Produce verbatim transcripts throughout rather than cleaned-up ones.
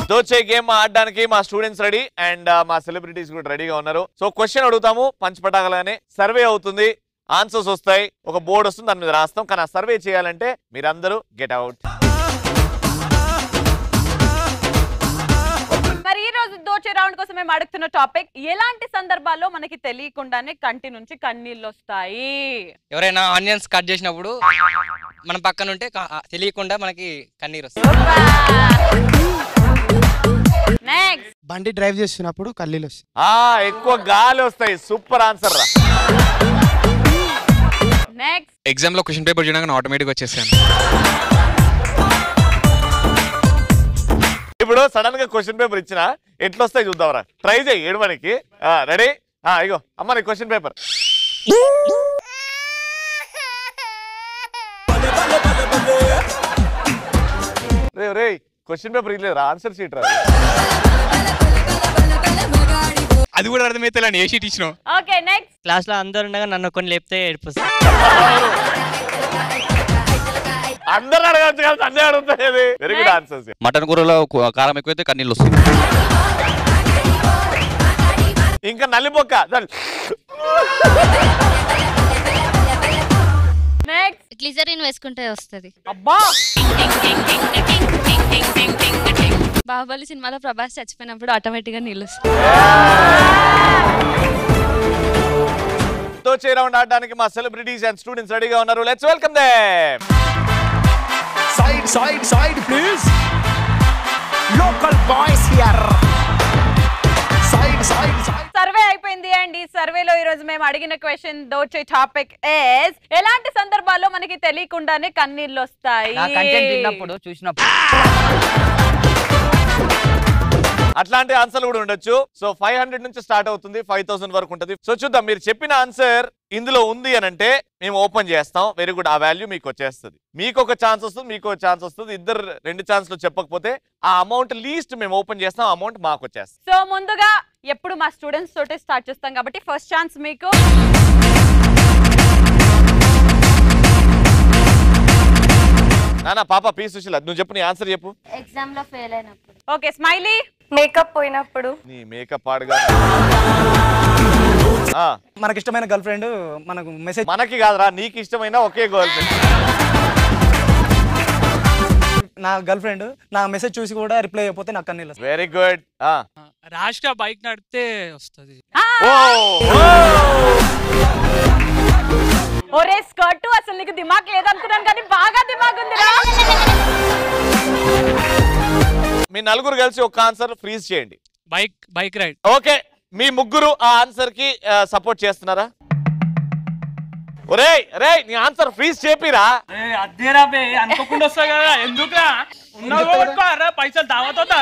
దోచే game ఆడడానికి మా students ready and మా సెలబ్రిటీస్ కూడా రెడీగా ఉన్నారు. సో క్వశ్చన్ అడుగుతాము, పంచపటాగలనే సర్వే అవుతుంది, ఆన్సర్స్ వస్తాయి, ఒక బోర్డు వస్తుంది, దాని మీద రాస్తాం. కానీ ఆ సర్వే చేయాలంటే మీరందరూ గెట్ అవుట్. మరి ఈ రోజు దోచే రౌండ్ కోసం మేము అడుగుతున్న టాపిక్, ఎలాంటి సందర్భాల్లో మనకి తెలియకుండానే కంటి నుంచి కన్నీళ్ళు వస్తాయి? ఎవరైనా ఆనియన్స్ కట్ చేసినప్పుడు మన పక్కన ఉంటే తెలియకుండా మనకి కన్నీరు వస్తుంది. నెక్స్ట్, బండి డ్రైవ్ చేస్తున్నప్పుడు కన్నీళ్ళు వస్తాయి. ఆ ఎక్కువ గాలి వస్తాయి. సూపర్ ఆన్సర్ రా. నెక్స్ట్, ఎగ్జామ్ లో క్వశ్చన్ పేపర్ చూడగానే ఆటోమేటిక్ వచ్చేసాను. ఇప్పుడు సడన్ గా క్వశ్చన్ పేపర్ ఇచ్చినా ఎట్లా వస్తాయి చూద్దాంరా. ట్రై చేయి ఏడవనికి. రెడీ? ఇగో అమ్మ నీ క్వశ్చన్ పేపర్. రే రే క్వశ్చన్ పేపర్ ఇట్లేదు, ఆన్సర్ షీట్ రా. అది కూడా అర్థమైతే ఏ షీట్ ఇచ్చినావు? Okay next. క్లాస్ లో అందరు ఉండగా నన్ను కొన్ని లేపితే ఏడిపోతుంది. అందరు అడగచ్చు కదా, అన్నీ అడుగుతాయి. Very good answers. మటన్ కూరలో కారం ఎక్కువైతే కన్నీళ్ళు వస్తుంది. ఇంకా నల్లిపోక్క. నెక్స్ట్, గ్లిజరిన్ వేసుకుంటే వస్తుంది. అబ్బా. బాహుబలి సినిమాలో ప్రభాస్ చచ్చిపోయినప్పుడు ఆటోమేటిక్ గా నీళ్ళు వస్తాయి. దోచే రౌండ్ ఆడడానికి మా సెలబ్రిటీస్ అండ్ స్టూడెంట్స్ రెడీగా ఉన్నారు. Let's welcome them. Side, side, side, please. Local boys here. Side, side, side. Survey అయిపోయింది అండ్ ఈ సర్వేలో ఈ రోజు మేము అడిగిన క్వశ్చన్ దోచే టాపిక్ ఇస్, ఎలాంటి సందర్భాల్లో మనకి తెలియకుండానే కన్నీళ్ళు వస్తాయి? నా కంటెంట్ విన్నప్పుడు చూసినప్పుడు. అట్లాంటి ఆన్సర్లు కూడా ఉండొచ్చు. సో ఫైవ్ హండ్రెడ్ నుంచి స్టార్ట్ అవుతుంది, ఫైవ్ థౌసండ్ వరకు ఉంటుంది. సో చూద్దాం, మీరు చెప్పిన ఆన్సర్ ఇందులో ఉంది అని అంటే మేము ఓపెన్ చేస్తాం. వెరీ గుడ్, ఆ వాల్యూ మీకు వచ్చేస్తుంది. మీకు ఒక ఛాన్స్ వస్తుంది, మీకు ఒక ఛాన్స్ వస్తుంది. ఇద్దరు రెండు ఛాన్స్లు చెప్పకపోతే ఆ అమౌంట్ లీస్ట్ మేము ఓపెన్ చేస్తాం, ఆ అమౌంట్ మాకు వచ్చేస్తుంది. సో ముందుగా ఎప్పుడు మా స్టూడెంట్స్ తోటే స్టార్ట్ చేస్తాం కాబట్టి ఫస్ట్ ఛాన్స్ మీకు. నానా పాప పీ సుశీల, నువ్వు చెప్పు, నీ ఆన్సర్ చెప్పు. ఎగ్జామ్ లో ఫెయిల్ అయినప్పుడు. Okay smiley. మేకప్ పోయినప్పుడు. నీ మేకప్ పాడుగా. మనకి ఇష్టమైన గర్ల్ ఫ్రెండ్ మనకు మెసేజ్. మనకి కాదురా, నీకు ఇష్టమైన ఒకే గర్ల్ ఫ్రెండ్. నా గర్ల్ ఫ్రెండ్ నా మెసేజ్ చూసి కూడా రిప్లై అయిపోతే నాకు కన్నీళ్ళు వస్తాయి. Very good. రాష్క బైక్ నడిపితే వస్తుంది. ఒరే స్కర్ట్, అసలు నీకు దిమాగ్ లేదనుకున్నాను కానీ బాగా దిమాగ్ ఉందిరా. మీ నలుగురు కలిసి ఒక ఆన్సర్ ఫ్రీజ్ చేయండి. Bike bike ride. ఓకే, మీ ముగ్గురు ఆ ఆన్సర్ కి సపోర్ట్ చేస్తున్నారా? ఒరే రే నీ ఆన్సర్ ఫ్రీజ్ చేపిరా. అదేరా బే, అనుకోకుండా వస్తాయి కదా, ఎందుకురా? పైసలు దావతా.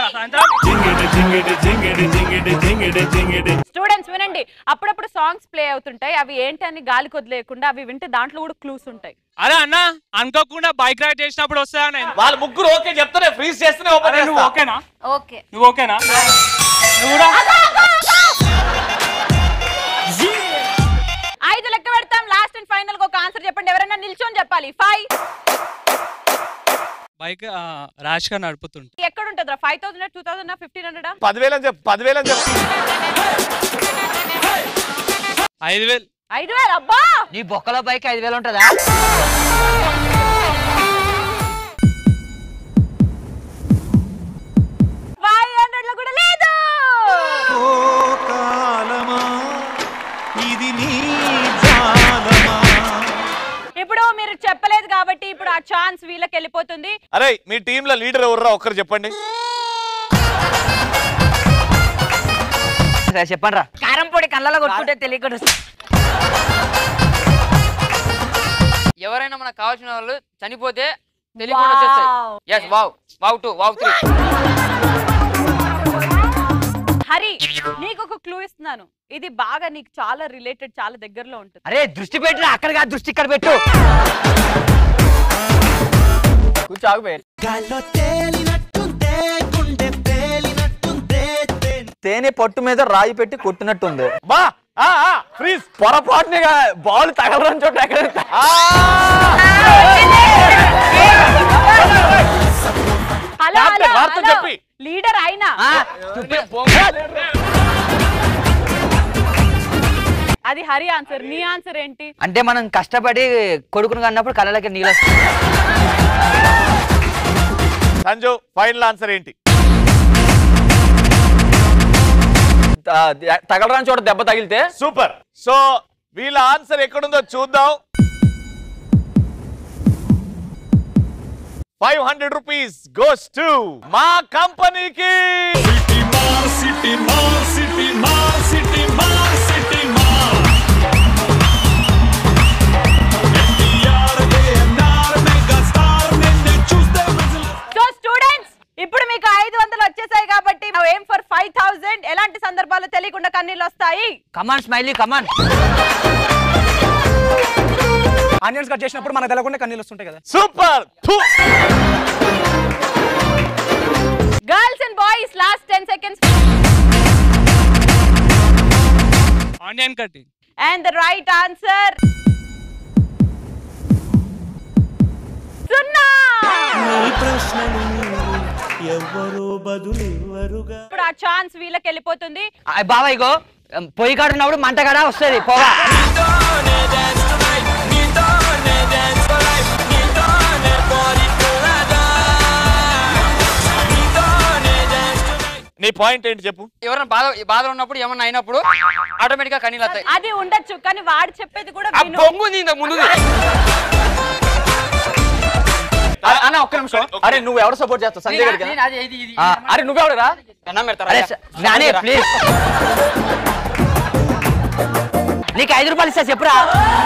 స్టూడెంట్స్ వినండి, అప్పుడప్పుడు సాంగ్స్ ప్లే అవుతుంటాయి, అవి ఏంటి అని గాలి కొద్దిలేకుండా అవి వింటే దాంట్లో కూడా క్లూస్ ఉంటాయి. అరే అన్న, అనుకోకుండా బైక్ రైడ్ చేసినప్పుడు వస్తాయని వాళ్ళ ముగ్గురు ఓకే చెప్తానే ఫ్రీజ్ చేస్తేనే ఓపెన్ చేస్తా. నువ్వు ఓకేనా? ఓకే. నువ్వు ఓకేనా? ఐదు లెక్క పెడతాం, లాస్ట్ అండ్ ఫైనల్ ఒక ఆన్సర్ చెప్పండి. ఎవరైనా నిల్చొని చెప్పాలి. ఫైవ్. బైక్ ర్యాష్ గా నడుపుతుంటే ఎక్కడ ఉంటుందిరా? Five thousand two thousand fifteen hundred పదివేలు అని చెప్పు. పదివేలు అని చెప్పు. ఐదు వేలు. ఐదు వేలు అబ్బా. నీ బొక్కలో బైక్ ఐదు వేలు ఉంటుందా? ఫైవ్ హండ్రెడ్ లో కూడా లేదు. ఇప్పుడు మీరు చెప్పలేదు కాబట్టి ఇప్పుడు ఆ ఛాన్స్ వీళ్ళకి వెళ్ళిపోతుంది. అరే మీ టీమ్ లో లీడర్ ఎవర్రా ఒక్కరు చెప్పండి. చెప్పండి రా. కారం పొడి కళ్ళలో కొట్టుకుంటే తెలియకుండా. ఎవరైనా మనకు కావాల్సిన వాళ్ళు చనిపోతే తెలియకుండా వచ్చేస్తాయి. yes wow wow two wow three. Hari, నీకు ఒక క్లూ ఇస్తున్నాను, ఇది బాగా నీకు చాలా రిలేటెడ్, చాలా దగ్గరలో ఉంటుంది. అరే దృష్టి పెట్టరా, అక్కడ కాదు, దృష్టి ఇక్కడ పెట్టు. కూర్చోకపోయి తేనె పట్టు మీద రాయి పెట్టి కొట్టినట్టుంది. బా ఫ్రీజ్. పొరపాటుని బాల్ తగలడం చోట ఎక్కడ హలో హలో చెప్పి లీడర్ అయినా అది హరి ఆన్సర్. నీ ఆన్సర్ ఏంటి? అంటే మనం కష్టపడి కొడుకును కన్నప్పుడు కళ్ళకి నీళ్ళు వస్తాయి. సంజు ఫైనల్ ఆన్సర్ ఏంటి? తగలరాని చోట దెబ్బ తగిలితే. సూపర్. సో వీళ్ళ ఆన్సర్ ఎక్కడుందో చూద్దాం. Five hundred rupees goes to మా కంపెనీకి. సో స్టూడెంట్స్ ఇప్పుడు మీకు ఐదు వందలు వచ్చేసాయి కాబట్టి ఏం ఫర్ ఫైవ్ థౌసండ్. ఎలాంటి సందర్భాలు తెలియకుండా కన్నీళ్ళు వస్తాయి? Come on smiley come on. Onions cut చేసినప్పుడు మనకు తెలకుండా కన్నీళ్ళు వస్తుంటాయి కదా. Super. Girls and boys last ten seconds. Onion cutting. And the right answer సున్నా. ఇప్పుడు ఆ ఛాన్స్ వీళ్ళకి వెళ్ళిపోతుంది. బాబా ఇగో పొయ్యి కాడున్నప్పుడు మంట కాడ వస్తుంది పోగా. నీ పాయింట్ ఏంటి చెప్పు? ఎవరైనా బాధ బాధలు ఉన్నప్పుడు ఏమన్నా అయినప్పుడు ఆటోమేటిక్ గా కన్నీళ్ళు వస్తాయి. అది ఉండొచ్చు కానీ వాడు చెప్పేది కూడా విను. ముందు అన్న ఒక్క నిమిషం. అరే నువ్వు ఎవరు సపోర్ట్ చేస్తావు? సంజయ్ గారికి. అరే నువ్వెవడరా? ప్లీజ్ నీకు ఐదు రూపాయలు ఇస్తా చెప్పురా.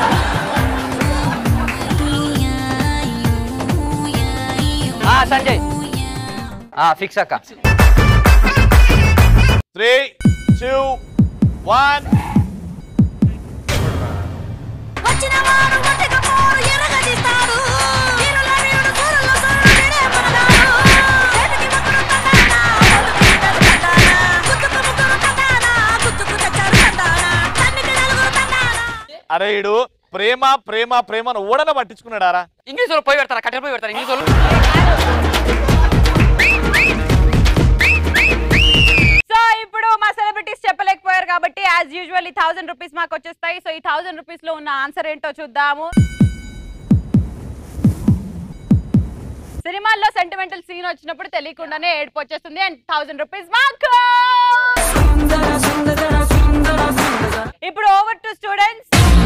సంజయ్ ఫిక్స్ అక్క. Three two one. అరే ఇడు ప్రేమ ప్రేమ ప్రేమను ఓడన పట్టించుకున్నాడారా? ఇంగ్లీష్ వాళ్ళు పోయి పెడతారా? కట్టెలు పోయి పెడతారా ఇంగ్లీష్ వాళ్ళు? సో ఇప్పుడు మా సెలబ్రిటీస్ చెప్పలేకపోయారు కాబట్టి యాజ్ యూజువల్ ఈ థౌసండ్ రూపీస్ మాకు వచ్చేస్తాయి. సో ఈ థౌసండ్ రూపీస్ లో ఉన్న ఆన్సర్ ఏంటో చూద్దాము. సినిమాల్లో సెంటిమెంటల్ సీన్ వచ్చినప్పుడు తెలియకుండానే ఏడుపు వచ్చేస్తుంది. అండ్ థౌసండ్ రూపీస్ మాకు. ఇప్పుడు ఓవర్ టు స్టూడెంట్స్.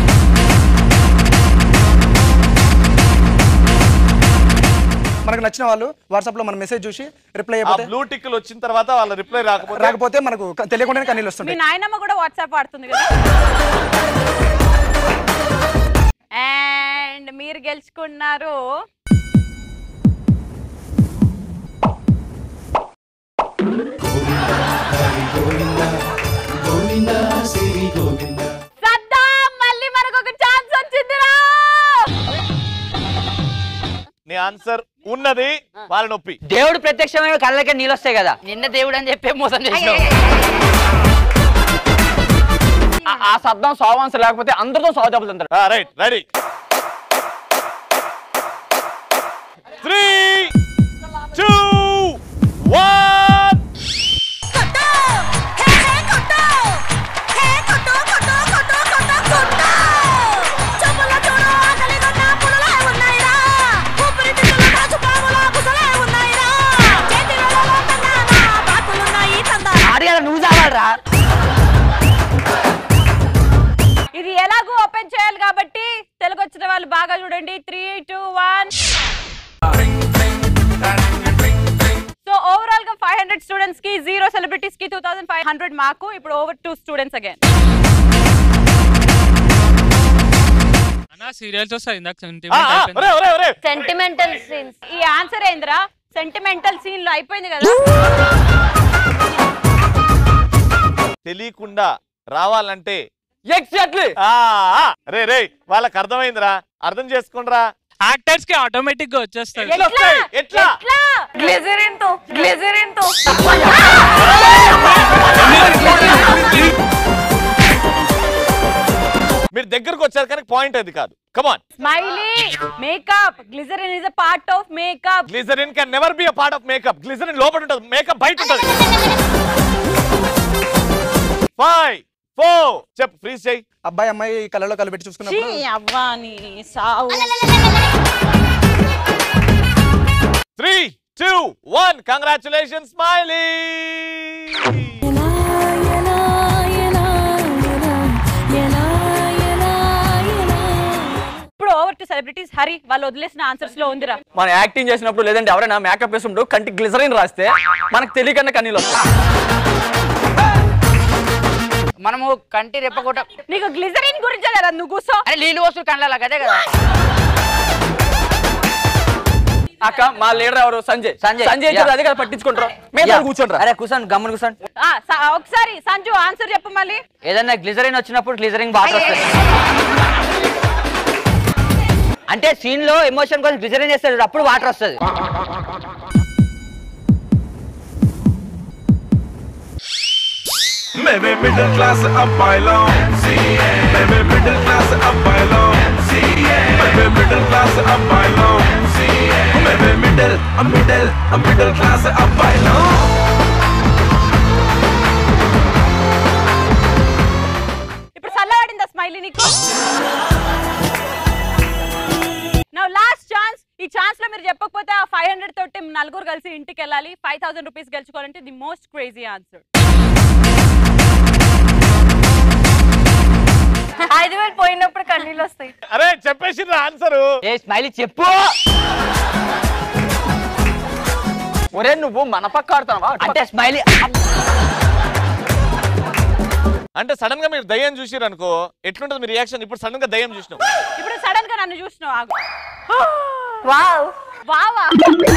మనకు నచ్చిన వాళ్ళు వాట్సాప్ లో మన మెసేజ్ చూసి రిప్లై అయిపోతే బ్లూ టిక్లు వచ్చిన తర్వాత వాళ్ళ రిప్లై రాకపోతే రాకపోతే మనకు తెలియకుండానే కన్నీళ్ళు మీ వస్తుంటాయి. నాయనమ్మ కూడా వాట్సాప్ వాడుతుంది కదా. అండ్ మీరు గెలుచుకున్నారు సద్దాం. మళ్ళీ మనకు ఒక ఛాన్స్ వచ్చిందిరా. నీ ఆన్సర్ ఉన్నది వాళ్ళ నొప్పి. దేవుడు ప్రత్యక్షమైన కళ్ళకే నీళ్ళు వస్తాయి కదా. నిన్న దేవుడు అని చెప్పి మోసం చేసావు. ఆ శబ్దం సావాన్స్ లేకపోతే అందరితో సాగు చెబుతుంటారు. Right ready. Three two one. నువ్వు చావాలరా. ఇది ఎలాగో ఓపెన్ చేయాలి కాబట్టి తెలుగు వచ్చిన వాళ్ళు బాగా చూడండి. Three two one. So overall గా ఫైవ్ హండ్రెడ్ స్టూడెంట్స్ కి, జీరో సెలబ్రిటీస్ కి టూ థౌసండ్ ఫైవ్ హండ్రెడ్ మాకు. ఇప్పుడు over to students again. Serials వస్తాయి సెంటిమెంటల్ సీన్స్. ఈ ఆన్సర్ ఏందిరా? సెంటిమెంటల్ సీన్ లో అయిపోయింది కదా. తెలియకుండా రావాలంటే ఎగ్జాక్ట్లీ. రే రే వాళ్ళకి అర్థమైందిరా, అర్థం చేసుకోండిరా. యాక్టర్స్ కి ఆటోమేటిక్ గా వచ్చేస్తాయి. ఎట్లా? గ్లిజరిన్ తో గ్లిజరిన్ తో మీరు దగ్గరకు వచ్చారు కానీ పాయింట్ అది కాదు. Come on. Smiley makeup glycerin is a part of makeup. Glycerin can never be a part of makeup. Glycerin లోపల ఉంటుంది, మేకప్ బయట ఉంటుంది. ఫైవ్ ఫోర్ చెప్పు ఫ్రీజ్ చేయి. అబ్బాయి అమ్మాయి కళ్ళలో కలిపెట్టి చూసుకున్నప్పుడు అవ్వాని సావు. Three two one congratulation smiley. ఇప్పుడు ఓవర్ టు సెలబ్రిటీస్. హరి వాళ్ళు వదిలేసిన ఆన్సర్స్ లో ఉందిరా. మనం యాక్టింగ్ చేసినప్పుడు లేదంటే ఎవరైనా మేకప్ వేసినప్పుడు కంటికి గ్లిజరిన్ రాస్తే మనకు తెలియకన్నా కన్నీళ్ళు వస్తాయి. మనము కంటి రెప్పకొట్ట నీకు గ్లిజరిన్ గురించి లేదా నువ్వు కూర్చో. అరే నీళ్ళు వస్తువు కళ్ళ అదే కదా. అక్క మా లీడర్ ఎవరు? సంజయ్. సంజయ్. సంజయ్ అదే కదా పట్టించుకుంటారు. మేము కూర్చోండి. అరే కూర్చోండి, గమ్మున కూర్చోండి. ఆ, స- ఒకసారి సంజు ఆన్సర్ చెప్పు మళ్ళీ. ఏదన్నా గ్లిజరిన్ వచ్చినప్పుడు గ్లిజరిన్ వాటర్ వస్తుంది. అంటే సీన్ లో ఎమోషన్ కోసం గ్లిజరిన్ వేస్తాడు, అప్పుడు వాటర్ వస్తుంది. Maybe middle class up by long. Maybe middle class up by long. Maybe middle class up by long. Maybe middle, a middle, a middle class up by long. ఇప్పుడు చల్లబడిందా smiley నీకు? Now last chance. ఈ chance లో మీరు చెప్పకపోతే ఆ five hundred తోటి నలుగురు కలిసి ఇంటికి వెళ్ళాలి. ఫైవ్ థౌసండ్ రూపీస్ గెలుచుకోవాలంటే ది మోస్ట్ క్రేజీ ఆన్సర్. ఐదు వేలు పోయినప్పుడు కన్నీళ్ళు వస్తాయి. అరే చెప్పేసి ఆన్సర్. ఏ స్మైలీ చెప్పు. ఒరే నువ్వు మన పక్క ఆడుతున్నావా? అంటే స్మైలీ అంటే సడన్ గా మీరు దయ్యం చూసిరు అనుకో ఎట్లుంటది మీ రియాక్షన్? ఇప్పుడు సడన్ గా దయ్యం చూసినావు. ఇప్పుడు సడన్ గా నన్ను చూసినావు. ఆగు. వావ్ వావా.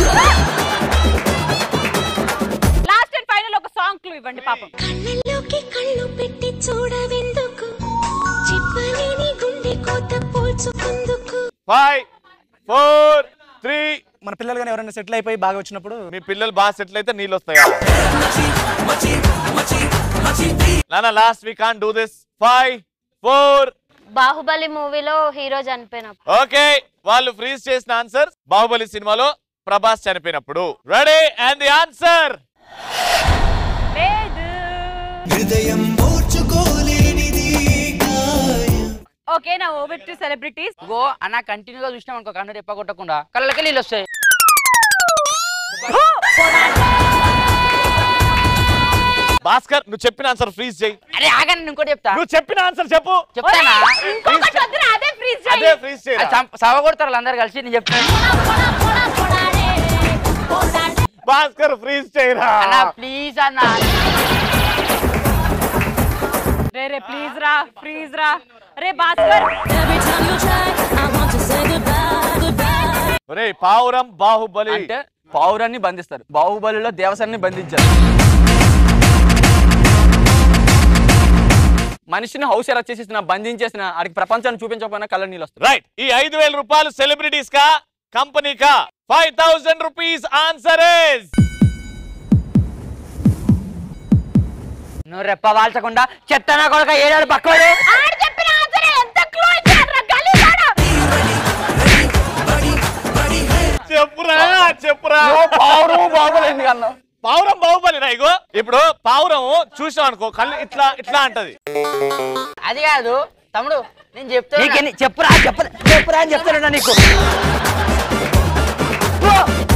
లాస్ట్ అండ్ ఫైనల్ ఒక సాంగ్ క్లూ ఇవ్వండి పాపం. కళ్ళల్లోకి కళ్ళు పెట్టి చూడవెందుకు, చెప్పలేని గుండె కోత పోల్చుకుందుకు. Five four three. మన పిల్లలు కానీ ఎవరైనా సెటిల్ అయిపోయి బాగా వచ్చినప్పుడు మీ పిల్లలు బాగా సెటిల్ అయితే నీళ్ళు వస్తాయా? నానా last we can't do this. Five four. Baahubali మూవీలో హీరో చనిపోయినప్పుడు. ఓకే వాళ్ళు ఫ్రీజ్ చేసిన ఆన్సర్ బాహుబలి సినిమాలో ప్రభాస్ చనిపోయినప్పుడు. Ready and the answer. Okay నా ఓవర్ టు సెలబ్రిటీస్. గో అన్న కంటిన్యూగా చూసినాం అనుకో కన్ను రెప్ప కొట్టకుండా కళ్ళకి నీళ్ళు వస్తాయి. భాస్కర్ నువ్వు చెప్పిన ఆన్సర్ ఫ్రీజ్ చేయి. అరే ఆగండి ఇంకోటి చెప్తా. నువ్వు చెప్పిన ఆన్సర్ చెప్పు. చెప్తానా? ఇంకొకటి వద్దురా, అదే ఫ్రీజ్ చేయి. అదే ఫ్రీజ్ చేయి. సవ కొడతారు అందరు కలిసి. నేను చెప్తాను భాస్కర్ ఫ్రీజ్ చేయరా అన్న ప్లీజ్ అన్న. రే రే ప్లీజ్ రా, ఫ్రీజ్ రా. రే భాస్కర్. ఒరే పావురం బాహుబలి అంటే పావురాన్ని బంధిస్తారు. బాహుబలిలో దేవసన్ని బంధించారు. మనిషిని హౌస్ అరెస్ట్ చేసేసిన బంధించేసిన ఆడికి ప్రపంచాన్ని చూపించకపోయినా కళ్ళ నీళ్ళు వస్తాయి. రైట్. ఈ ఐదు వేల రూపాయలు సెలబ్రిటీస్ కా కంపెనీ కా? Five thousand rupees answer is. నువ్వు రెప్ప వాల్చకుండా చెత్తనా కొడుక ఏడాడు పక్కడు. చెప్పురా చెప్పురా. పావురం బాహుబలి ఎందుకు అన్నావు? పావురం బాహుబలి రా. ఇగో ఇప్పుడు పావురం చూసాం అనుకో కళ్ళు ఇట్లా ఇట్లా అంటది. అది కాదు తమ్ముడు నేను చెప్తాను. చెప్పురా చెప్ప చెప్పురా అని చెప్తాను నీకు.